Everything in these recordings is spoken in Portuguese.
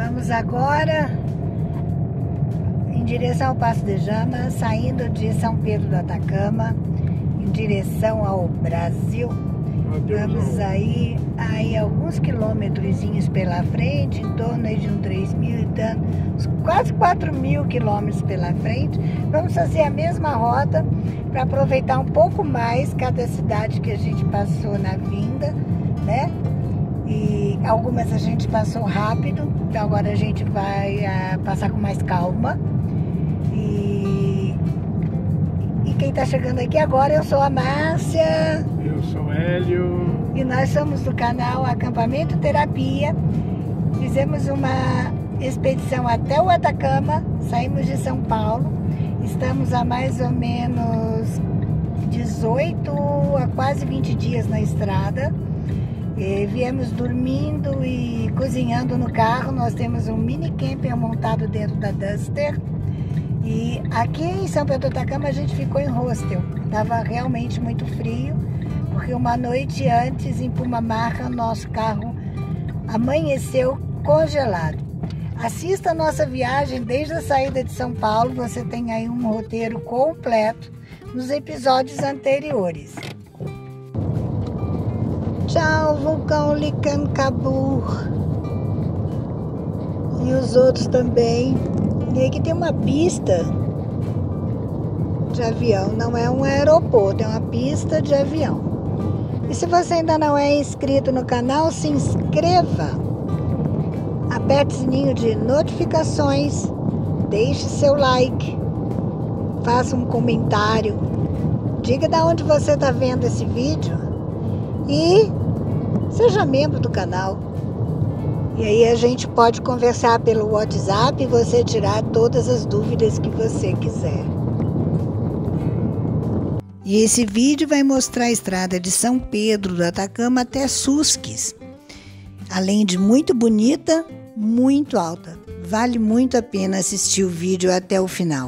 Estamos agora em direção ao Passo de Jama, saindo de São Pedro do Atacama, em direção ao Brasil. Vamos aí alguns quilômetrozinhos pela frente, em torno de uns 3.000 e tantos, quase 4.000 quilômetros pela frente. Vamos fazer a mesma rota para aproveitar um pouco mais cada cidade que a gente passou na vinda, né? E algumas a gente passou rápido, então agora a gente vai passar com mais calma. E quem está chegando aqui agora, eu sou a Márcia. Eu sou o Hélio. E nós somos do canal Acampamento Terapia. Fizemos uma expedição até o Atacama, saímos de São Paulo. Estamos há mais ou menos 18 a quase 20 dias na estrada. E viemos dormindo e cozinhando no carro. Nós temos um mini camper montado dentro da Duster. E aqui em São Pedro do Atacama a gente ficou em hostel. Estava realmente muito frio, porque uma noite antes em Pumamarra nosso carro amanheceu congelado. Assista a nossa viagem desde a saída de São Paulo. Você tem aí um roteiro completo nos episódios anteriores. Tchau, vulcão Licancabur. E os outros também. E aqui tem uma pista de avião. Não é um aeroporto, é uma pista de avião. E se você ainda não é inscrito no canal, se inscreva. Aperte o sininho de notificações. Deixe seu like. Faça um comentário. Diga de onde você está vendo esse vídeo. E seja membro do canal. E aí a gente pode conversar pelo WhatsApp e você tirar todas as dúvidas que você quiser. E esse vídeo vai mostrar a estrada de São Pedro do Atacama até Susques. Além de muito bonita, muito alta. Vale muito a pena assistir o vídeo até o final.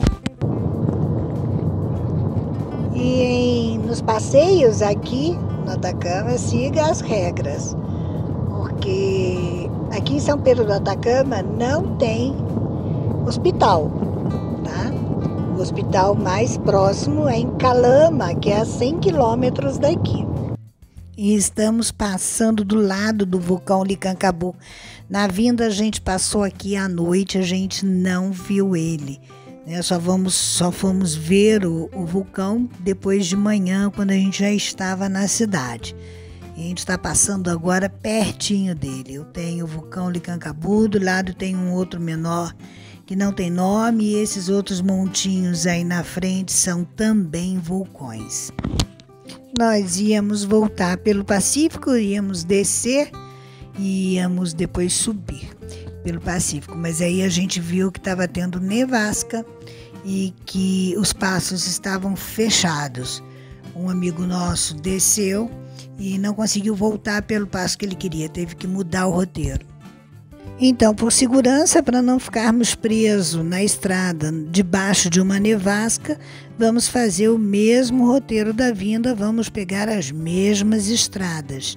E nos passeios aqui no Atacama, siga as regras. Porque aqui em São Pedro do Atacama não tem hospital, tá? O hospital mais próximo é em Calama, que é a 100 quilômetros daqui. E estamos passando do lado do vulcão Licancabur. Na vinda a gente passou aqui à noite, a gente não viu ele. Só fomos ver o vulcão depois de manhã, quando a gente já estava na cidade. E a gente está passando agora pertinho dele. Eu tenho o vulcão Licancabur, do lado tem um outro menor que não tem nome, e esses outros montinhos aí na frente são também vulcões. Nós íamos voltar pelo Pacífico, íamos descer e íamos depois subir pelo Pacífico. Mas aí a gente viu que estava tendo nevasca e que os passos estavam fechados. Um amigo nosso desceu e não conseguiu voltar pelo passo que ele queria, teve que mudar o roteiro. Então, por segurança, para não ficarmos presos na estrada debaixo de uma nevasca, vamos fazer o mesmo roteiro da vinda, vamos pegar as mesmas estradas.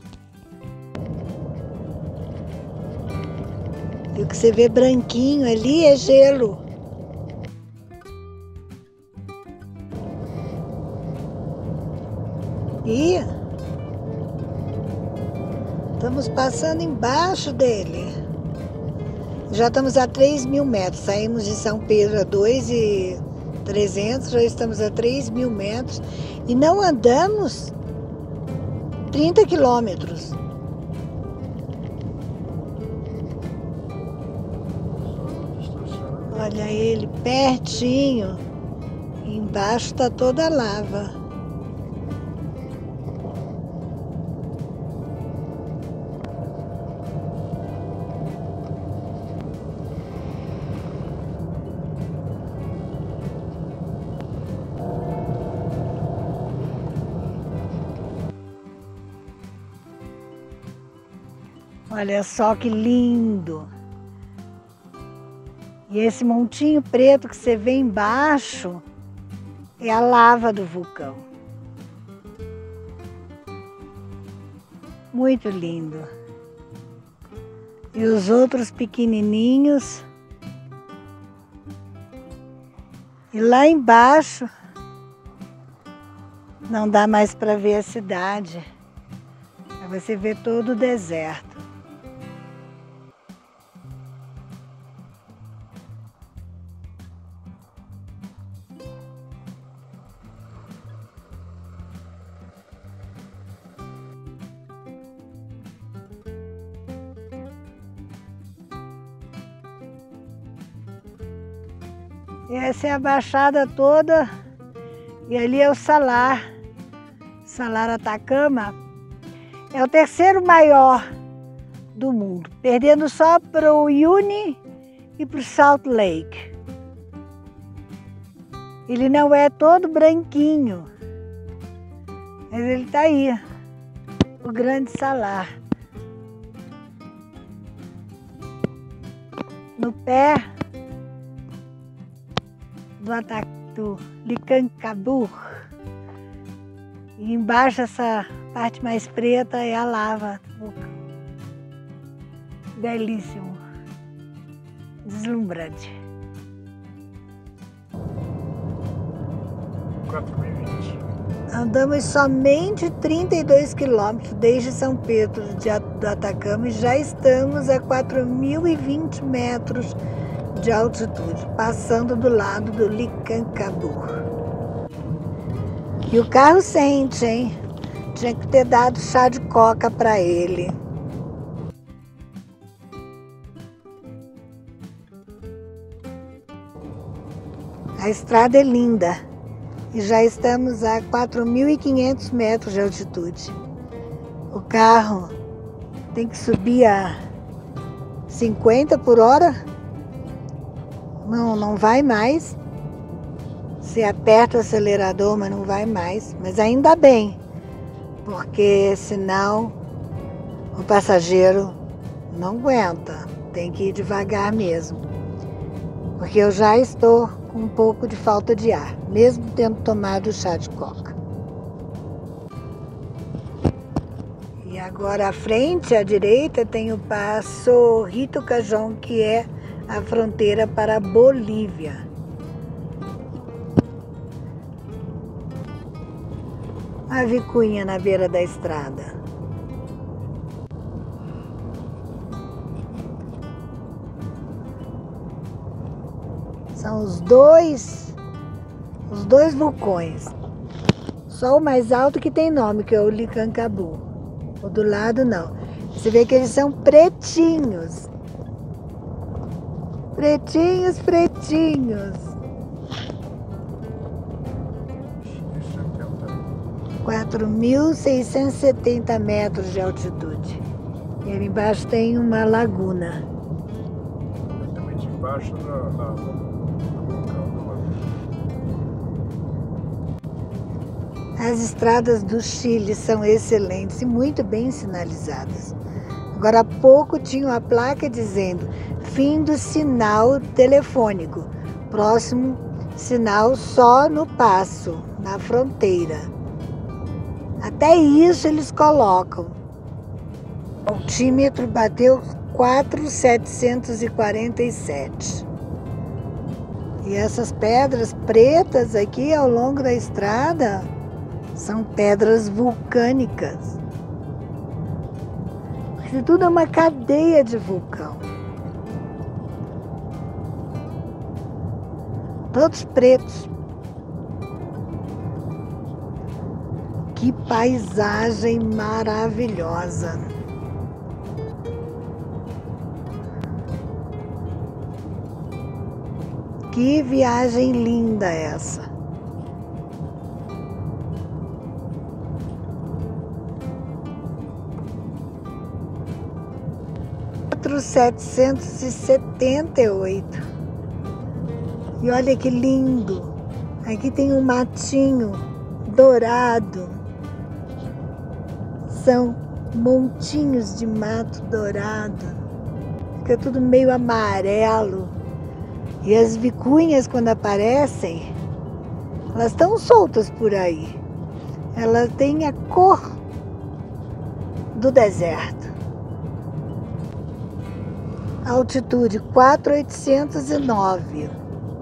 E o que você vê branquinho ali é gelo. E estamos passando embaixo dele. Já estamos a 3.000 metros. Saímos de São Pedro a 2.300, já estamos a 3.000 metros. E não andamos 30 quilômetros. Olha ele pertinho. Embaixo está toda a lava. Olha só que lindo! E esse montinho preto que você vê embaixo é a lava do vulcão. Muito lindo. E os outros pequenininhos. E lá embaixo não dá mais para ver a cidade. Aí você vê todo o deserto. E essa é a baixada toda, e ali é o Salar Atacama. É o terceiro maior do mundo, perdendo só para o Uyuni e para o Salt Lake. Ele não é todo branquinho, mas ele está aí, o Grande Salar. No pé do Licancabur. E embaixo, essa parte mais preta é a lava. Belíssimo. Deslumbrante. 4.020. Andamos somente 32 quilômetros desde São Pedro do Atacama e já estamos a 4.020 metros de altitude, passando do lado do Licancabur. E o carro sente, hein? Tinha que ter dado chá de coca para ele. A estrada é linda e já estamos a 4.500 metros de altitude. O carro tem que subir a 50 por hora. Não vai mais. Você aperta o acelerador, mas não vai mais. Mas ainda bem, porque senão o passageiro não aguenta. Tem que ir devagar mesmo. Porque eu já estou com um pouco de falta de ar, mesmo tendo tomado chá de coca. E agora à frente, à direita, tem o Passo Rito Cajón, que é a fronteira para a Bolívia. A vicuinha na beira da estrada. São os dois vulcões. Só o mais alto que tem nome, que é o Licancabur. O do lado não. Você vê que eles são pretinhos. Pretinhos, pretinhos. 4.670 metros de altitude. E ali embaixo tem uma laguna. Exatamente embaixo da laguna. As estradas do Chile são excelentes e muito bem sinalizadas. Agora há pouco tinha uma placa dizendo fim do sinal telefônico. Próximo sinal só no passo, na fronteira. Até isso eles colocam. O altímetro bateu 4.747. E essas pedras pretas aqui ao longo da estrada são pedras vulcânicas. Isso tudo é uma cadeia de vulcão. Todos pretos. Que paisagem maravilhosa! Que viagem linda essa! 4.778. E olha que lindo! Aqui tem um matinho dourado. São montinhos de mato dourado. Fica tudo meio amarelo. E as vicunhas, quando aparecem, elas estão soltas por aí. Elas têm a cor do deserto. Altitude 4.809.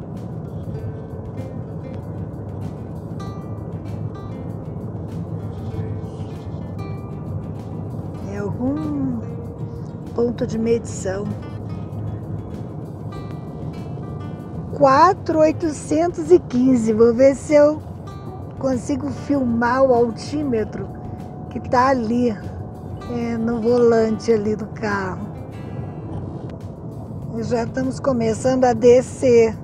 É algum ponto de medição. 4.815. Vou ver se eu consigo filmar o altímetro que tá ali, no volante ali do carro. E já estamos começando a descer.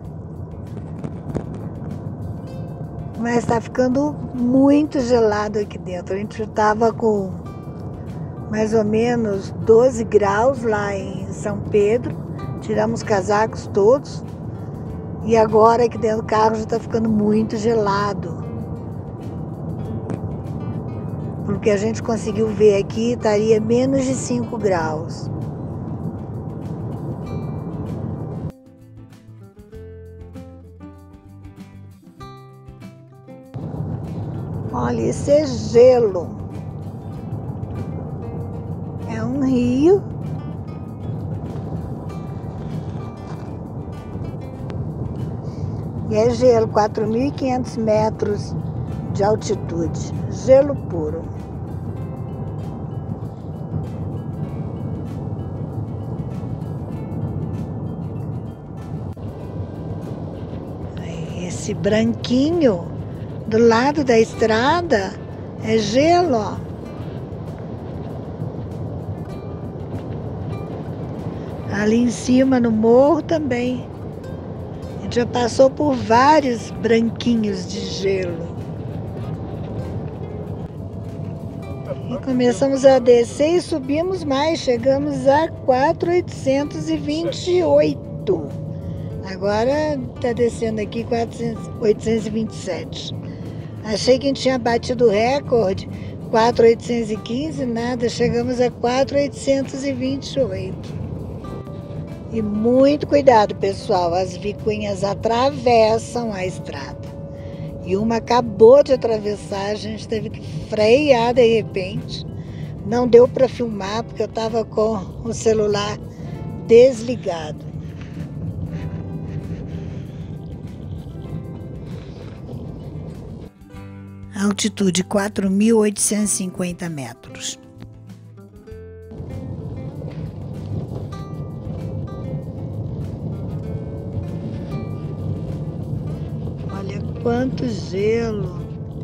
Mas está ficando muito gelado aqui dentro. A gente estava com mais ou menos 12 graus lá em São Pedro. Tiramos os casacos todos. E agora aqui dentro do carro já está ficando muito gelado. Pelo que a gente conseguiu ver aqui, estaria menos de 5 graus. Olha, isso é gelo. É um rio. E é gelo, 4.500 metros de altitude. Gelo puro. Esse branquinho do lado da estrada é gelo, ó. Ali em cima no morro também. A gente já passou por vários branquinhos de gelo. E começamos a descer e subimos mais. Chegamos a 4.828. Agora está descendo aqui 827. Achei que a gente tinha batido o recorde, 4.815, nada, chegamos a 4.828. E muito cuidado, pessoal, as vicuinhas atravessam a estrada. E uma acabou de atravessar, a gente teve que frear de repente. Não deu para filmar porque eu estava com o celular desligado. Altitude 4.850 metros. Olha quanto gelo.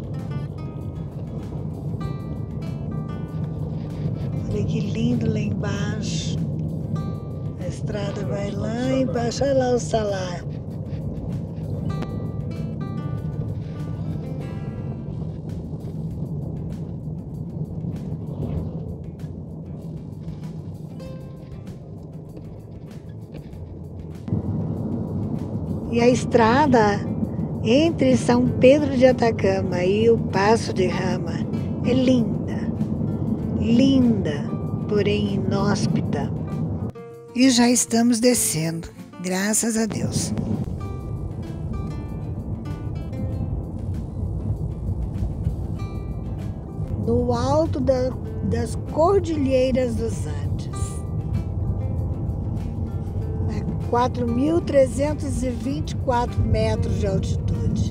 Olha que lindo lá embaixo. A estrada vai lá embaixo. Olha lá o salar. E a estrada entre São Pedro de Atacama e o Passo de Rama é linda, linda, porém inóspita. E já estamos descendo, graças a Deus. No alto das Cordilheiras dos Andes. 4.324 metros de altitude.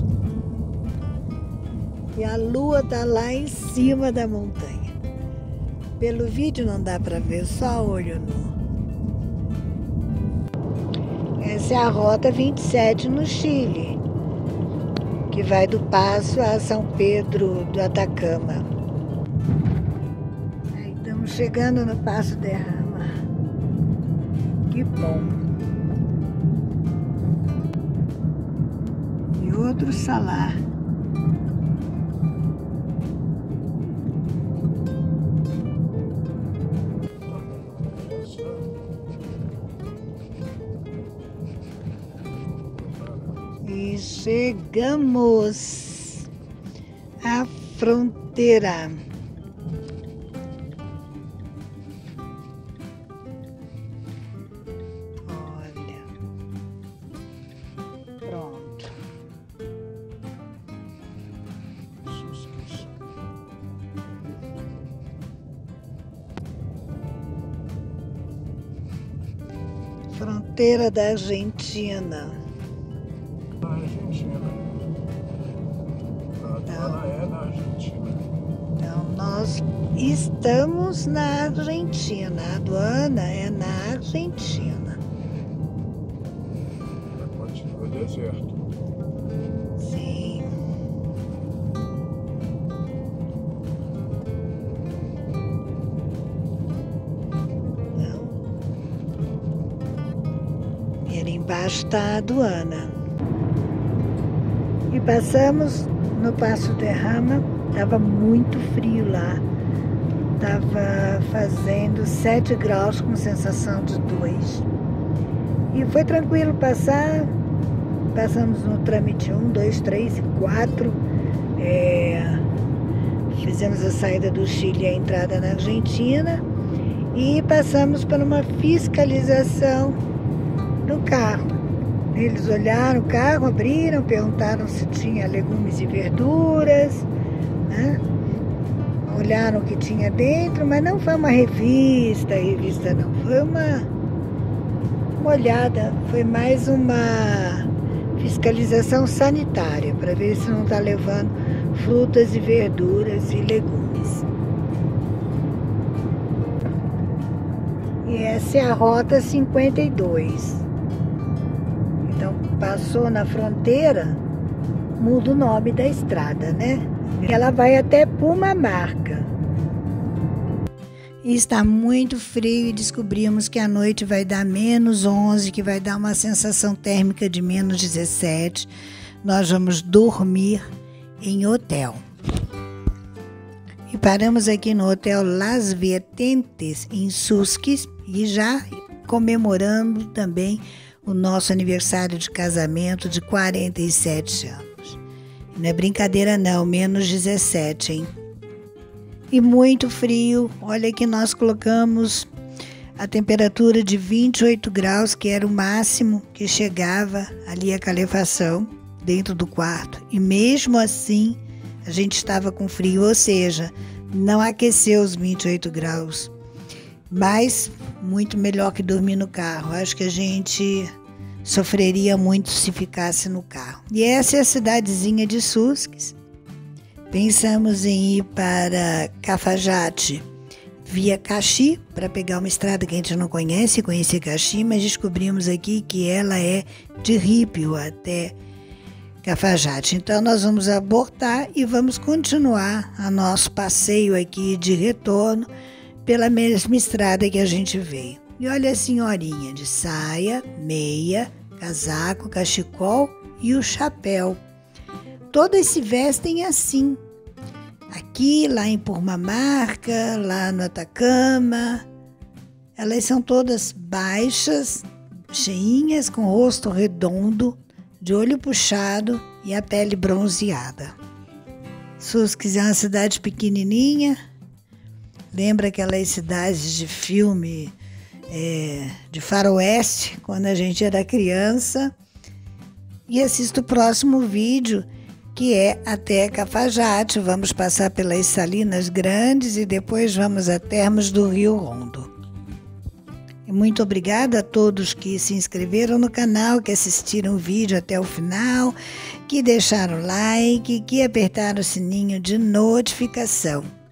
E a lua está lá em cima da montanha. Pelo vídeo não dá para ver, só olho nu. Essa é a Rota 27 no Chile, que vai do Passo a São Pedro do Atacama. Aí estamos chegando no Passo de Rama. Que bom. Outro salar. E chegamos à fronteira. Olha. Pronto. Fronteira da Argentina. Na Argentina. A aduana é na Argentina. Então, nós estamos na Argentina. A aduana é na Argentina. Continua deserto. Sim. Não. E ali embaixo está a aduana. E passamos no Passo Derrama. Estava muito frio lá. Estava fazendo 7 graus com sensação de 2. E foi tranquilo passar. Passamos no trâmite 1, 2, 3 e 4. Fizemos a saída do Chile e a entrada na Argentina. E passamos por uma fiscalização do carro. Eles olharam o carro, abriram, perguntaram se tinha legumes e verduras, né? Olharam o que tinha dentro, mas não foi uma revista não, foi uma olhada, foi mais uma fiscalização sanitária, para ver se não está levando frutas e verduras e legumes. E essa é a Rota 52. Então, passou na fronteira, muda o nome da estrada, né? Ela vai até Pumamarca. E está muito frio e descobrimos que a noite vai dar -11, que vai dar uma sensação térmica de -17. Nós vamos dormir em hotel. E paramos aqui no Hotel Las Vertentes, em Susques, e já comemorando também o nosso aniversário de casamento de 47 anos. Não é brincadeira não, -17, hein? E muito frio. Olha que nós colocamos a temperatura de 28 graus, que era o máximo que chegava ali a calefação dentro do quarto. E mesmo assim, a gente estava com frio, ou seja, não aqueceu os 28 graus. Mas muito melhor que dormir no carro. Acho que a gente sofreria muito se ficasse no carro. E essa é a cidadezinha de Susques. Pensamos em ir para Cafajate via Caxi, para pegar uma estrada que a gente não conhece, conhecer Caxi, mas descobrimos aqui que ela é de Rípio até Cafajate. Então nós vamos abortar e vamos continuar a nosso passeio aqui de retorno pela mesma estrada que a gente veio. E olha a senhorinha de saia, meia, casaco, cachecol e o chapéu. Todas se vestem assim. Aqui, lá em Pumamarca, lá no Atacama. Elas são todas baixas, cheinhas, com o rosto redondo, de olho puxado e a pele bronzeada. Susques é uma cidade pequenininha. Lembra aquelas cidades de filme de faroeste, quando a gente era criança. E assista o próximo vídeo, que é até Cafajate. Vamos passar pelas Salinas Grandes e depois vamos a Termas do Rio Rondo. E muito obrigada a todos que se inscreveram no canal, que assistiram o vídeo até o final, que deixaram like, que apertaram o sininho de notificação.